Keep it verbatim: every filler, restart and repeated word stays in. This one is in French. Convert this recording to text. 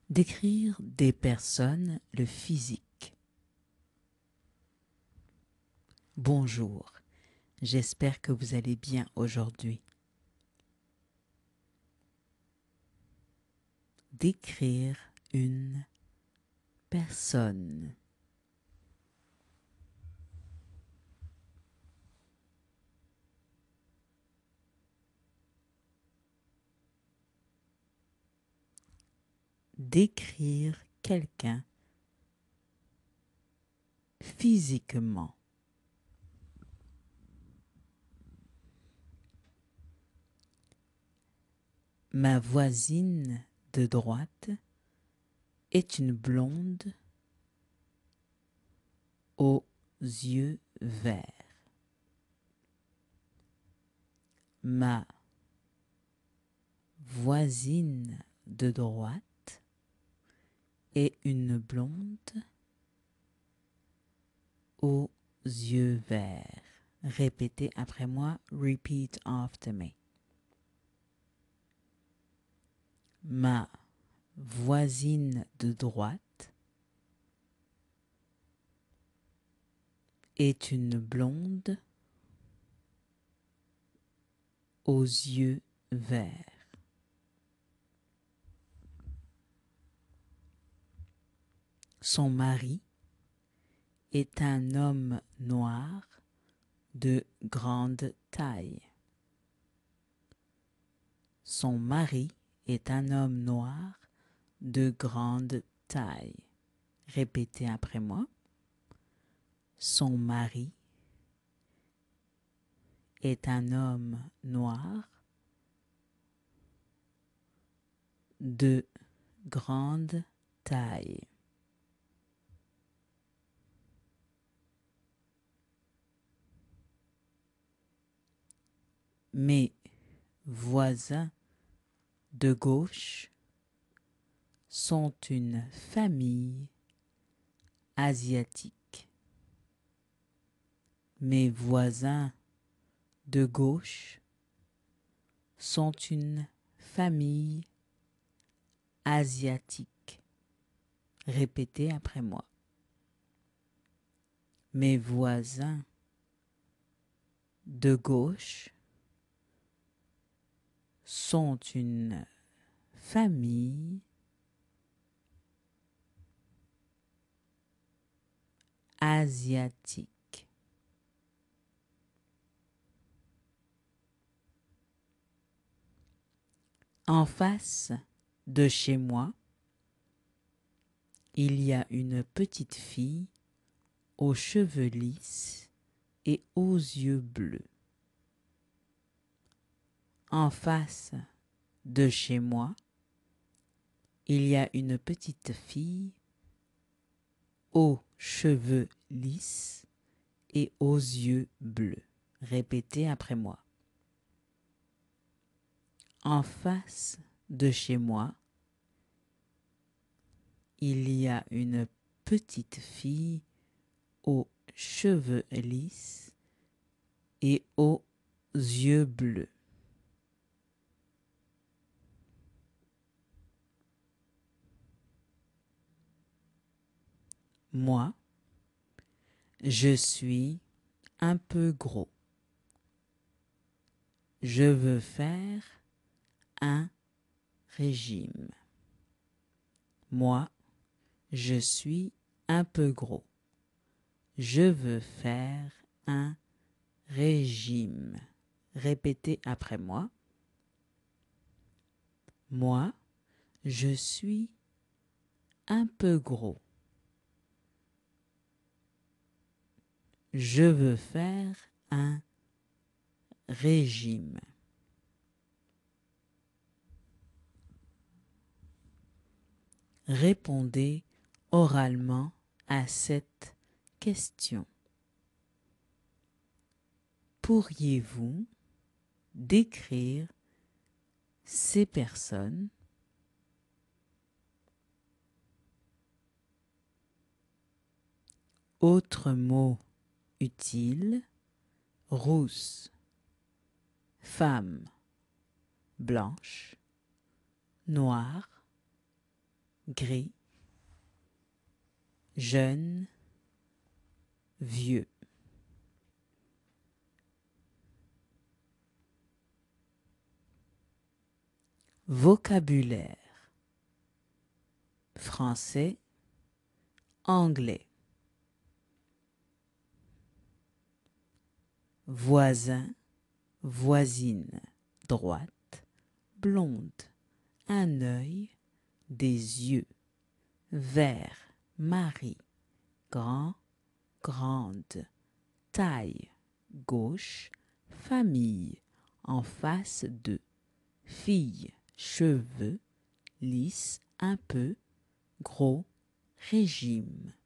Décrire des personnes, le physique. Bonjour, j'espère que vous allez bien aujourd'hui. Décrire une personne. Décrire quelqu'un physiquement. Ma voisine de droite est une blonde aux yeux verts. Ma voisine de droite est une blonde aux yeux verts. Répétez après moi. Repeat after me. Ma voisine de droite est une blonde aux yeux verts. Son mari est un homme noir de grande taille. Son mari est un homme noir de grande taille. Répétez après moi. Son mari est un homme noir de grande taille. Mes voisins de gauche sont une famille asiatique. Mes voisins de gauche sont une famille asiatique. Répétez après moi. Mes voisins de gauche sont une famille asiatique. En face de chez moi, il y a une petite fille aux cheveux lisses et aux yeux bleus. En face de chez moi, il y a une petite fille aux cheveux lisses et aux yeux bleus. Répétez après moi. En face de chez moi, il y a une petite fille aux cheveux lisses et aux yeux bleus. Moi, je suis un peu gros. Je veux faire un régime. Moi, je suis un peu gros. Je veux faire un régime. Répétez après moi. Moi, je suis un peu gros. Je veux faire un régime. Répondez oralement à cette question. Pourriez-vous décrire ces personnes? Autre mot utile, rousse, femme, blanche, noire, gris, jeune, vieux. Vocabulaire: français, anglais. Voisin, voisine, droite, blonde, un œil, des yeux, vert, mari, grand, grande, taille, gauche, famille, en face de, fille, cheveux, lisse, un peu, gros, régime.